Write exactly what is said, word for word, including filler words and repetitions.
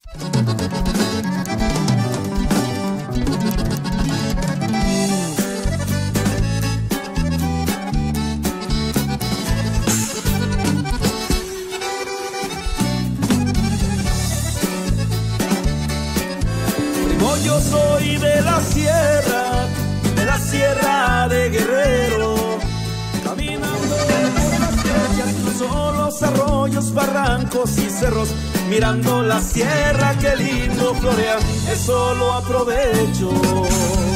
Yo soy de la sierra, de la sierra de Guerrero, caminando por las playas, cruzo los arroyos, barrancos y cerros, mirando la sierra que lindo florea, eso lo aprovecho.